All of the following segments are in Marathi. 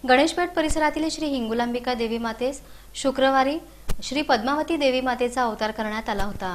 गणेशपेठ परिसरातील श्री हिंगुलांबिका देवी मातेस शुक्रवारी श्री पद्मावती देवी मातेचा अवतार करण्यात आला होता।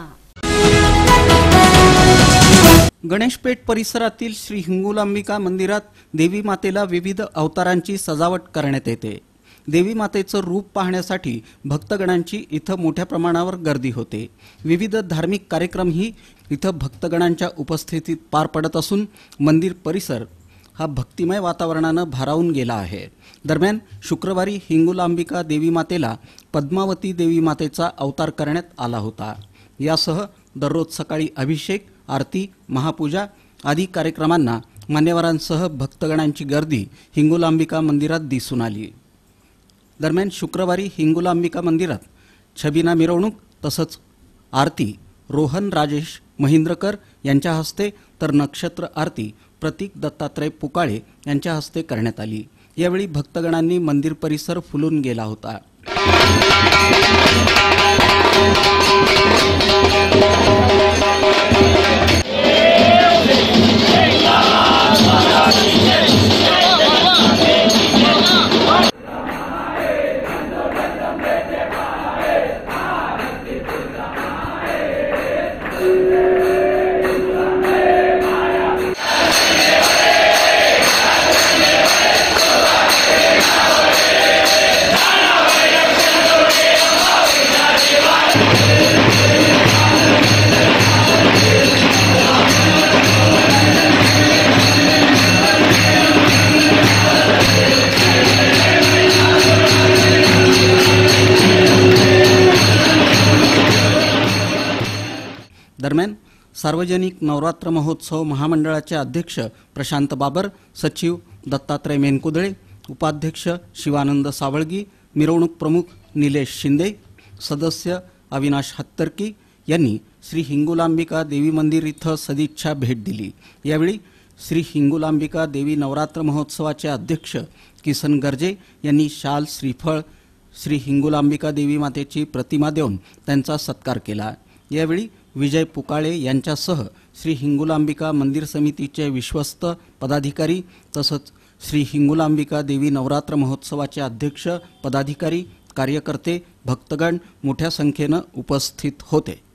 गणेशपेठ परिसरातील श्री हिंगुलांबिका मंदिरात देवी मातेला विविध अवतारांची सजावट करण्यात येते। देवी मातेचं रूप पाहण्यासाठी भक्तगणांची इथं मोठ्या प्रमाणावर गर्दी होते। विविध धार्मिक कार्यक्रमही इथं भक्तगणांच्या उपस्थितीत पार पडत असून मंदिर परिसर हा भक्तिमय वातावरणानं भारावून गेला आहे। दरम्यान शुक्रवारी हिंगुलांबिका देवी मातेला पद्मावती देवी मातेचा अवतार करण्यात आला होता। यासह दररोज सकाळी अभिषेक, आरती, महापूजा आदी कार्यक्रमांना मान्यवरांसह भक्तगणांची गर्दी हिंगुलांबिका मंदिरात दिसून आली। दरम्यान शुक्रवारी हिंगुलांबिका मंदिरात छबिना मिरवणूक तसंच आरती रोहन राजेश महिंद्रकर यांच्या हस्ते तर नक्षत्र आरती प्रतीक दत्तात्रय पुकाळे यांच्या हस्ते करण्यात आली। यावेळी भक्तगणांनी मंदिर परिसर फुलून गेला होता। दरम्यान सार्वजनिक नवरात्र महोत्सव महामंडळाचे अध्यक्ष प्रशांत बाबर, सचिव दत्तात्रय मेनकुदळे, उपाध्यक्ष शिवानंद सावळगी, मिरवणूक प्रमुख निलेश शिंदे, सदस्य अविनाश हत्तरकी यांनी श्री हिंगुलांबिका देवी मंदिर इथं सदिच्छा भेट दिली। यावेळी श्री हिंगुलांबिका देवी नवरात्र महोत्सवाचे अध्यक्ष किसन गर्जे यांनी शाल, श्रीफळ, श्री हिंगुलांबिका देवी मातेची प्रतिमा देऊन त्यांचा सत्कार केला। यावेळी विजय पुकाळे यांच्यासह श्री हिंगुलांबिका मंदिर समितीचे विश्वस्त पदाधिकारी तसंच श्री हिंगुलांबिका देवी नवरात्र महोत्सवाचे अध्यक्ष, पदाधिकारी, कार्यकर्ते, भक्तगण मोठ्या संख्येनं उपस्थित होते।